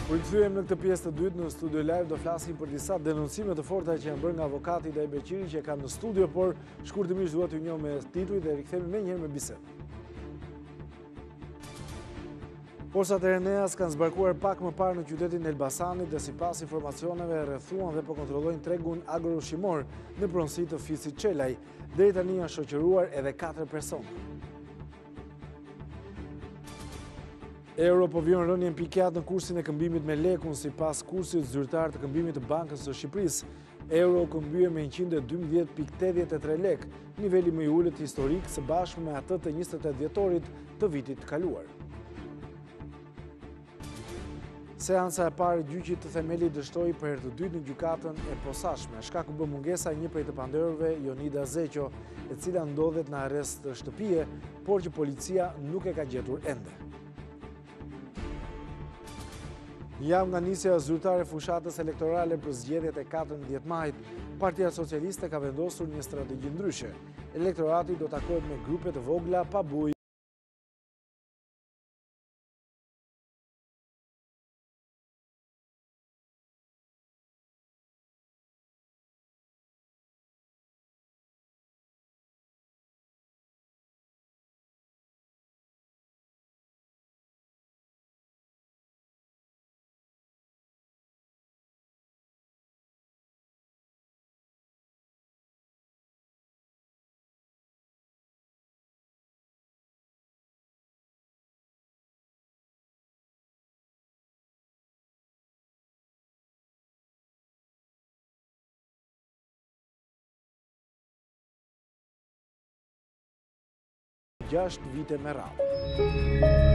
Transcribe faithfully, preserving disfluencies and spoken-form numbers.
Përkthyem në këtë pjesë të dytë në Studio Live, do flasim për disa denoncime të forta që janë bërë nga avokati Idai Beqiri që kanë në studio, por shkurtimisht dua t'ju njoh me tituj dhe rikthehemi menjëherë me bisedë. Forcat e Reneas kanë zbarkuar pak më parë në qytetin Elbasanit dhe sipas informacioneve rrethuan dhe po kontrollojnë tregun agroushqimor në pronësi të fisit Çelaj. Deri tani janë shoqëruar edhe katër persona. Euro po vjen rënien pikjat në kursin e këmbimit me lekun sipas kursit zyrtar të këmbimit të Bankës së Shqipërisë. Euro këmbyer me njëqind e dymbëdhjetë pikë tetëdhjetë e tre lek, niveli më i ulët historik së bashku me atë të njëzet e tetë dhjetorit të vitit të kaluar. Seanca e parë e gjyqit të themelit dështoi për herë të dytë në gjykatën e posaçme, shkaku bë mungesa e një prej të pandërëve, Jonida Zeqo, e cila ndodhet në arrest shtëpie, por që policia nuk e ka gjetur ende. Jam nga nisja zyrtare fushatës elektorale për zgjedhjet e katërmbëdhjetë majit, Partia Socialiste ka vendosur një strategji ndryshe. Elektorati do takohet me grupe të vogla pa bujë. gjashtë vite me radhë.